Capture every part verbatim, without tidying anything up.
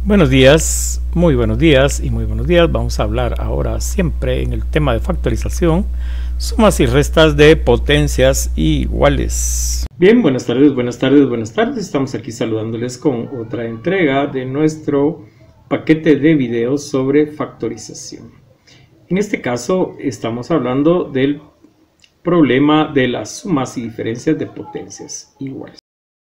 Buenos días, muy buenos días y muy buenos días. Vamos a hablar ahora siempre en el tema de factorización, sumas y restas de potencias iguales. Bien, buenas tardes, buenas tardes, buenas tardes. Estamos aquí saludándoles con otra entrega de nuestro paquete de videos sobre factorización. En este caso estamos hablando del problema de las sumas y diferencias de potencias iguales.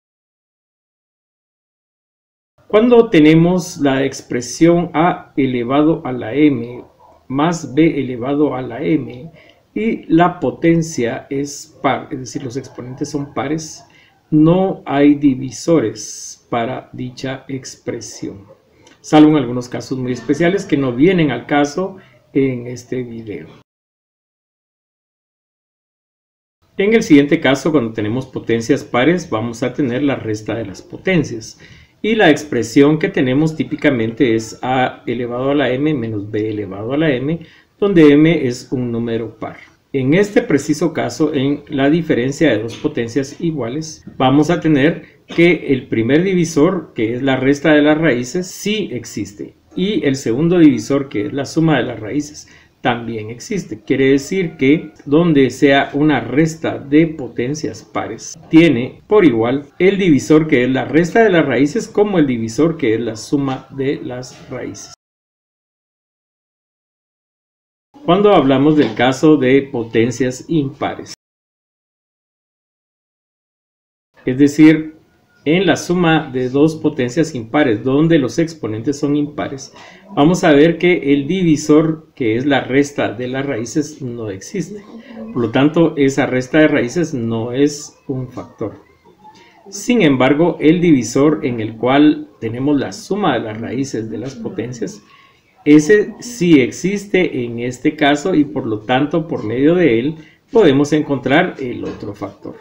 Cuando tenemos la expresión a elevado a la m más b elevado a la m y la potencia es par, es decir, los exponentes son pares, no hay divisores para dicha expresión, salvo en algunos casos muy especiales que no vienen al caso en este video. En el siguiente caso, cuando tenemos potencias pares, vamos a tener la resta de las potencias. Y la expresión que tenemos típicamente es a elevado a la m menos b elevado a la m, donde m es un número par. En este preciso caso, en la diferencia de dos potencias iguales, vamos a tener que el primer divisor, que es la resta de las raíces, sí existe. Y el segundo divisor, que es la suma de las raíces, también existe. Quiere decir que donde sea una resta de potencias pares, tiene por igual el divisor que es la resta de las raíces como el divisor que es la suma de las raíces. Cuando hablamos del caso de potencias impares, es decir, en la suma de dos potencias impares donde los exponentes son impares, vamos a ver que el divisor, que es la resta de las raíces, no existe. Por lo tanto, esa resta de raíces no es un factor. Sin embargo, el divisor en el cual tenemos la suma de las raíces de las potencias, ese sí existe en este caso y por lo tanto, por medio de él, podemos encontrar el otro factor.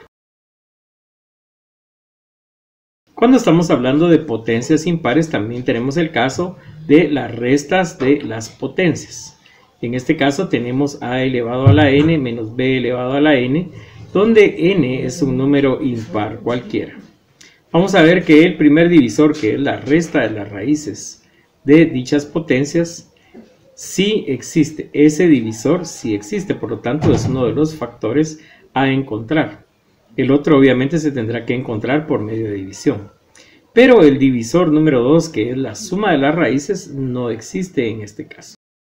Cuando estamos hablando de potencias impares, también tenemos el caso de las restas de las potencias. En este caso tenemos a elevado a la n menos b elevado a la n, donde n es un número impar cualquiera. Vamos a ver que el primer divisor, que es la resta de las raíces de dichas potencias, sí existe. Ese divisor sí existe, por lo tanto es uno de los factores a encontrar. El otro obviamente se tendrá que encontrar por medio de división. Pero el divisor número dos, que es la suma de las raíces, no existe en este caso.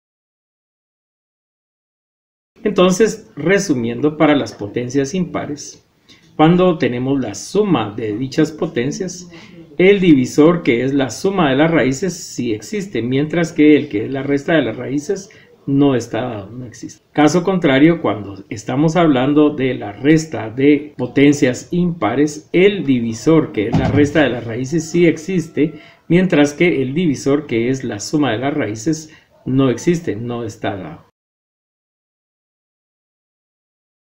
Entonces, resumiendo, para las potencias impares, cuando tenemos la suma de dichas potencias, el divisor, que es la suma de las raíces, sí existe, mientras que el que es la resta de las raíces no está dado, no existe. Caso contrario, cuando estamos hablando de la resta de potencias impares, el divisor, que es la resta de las raíces, sí existe, mientras que el divisor, que es la suma de las raíces, no existe, no está dado.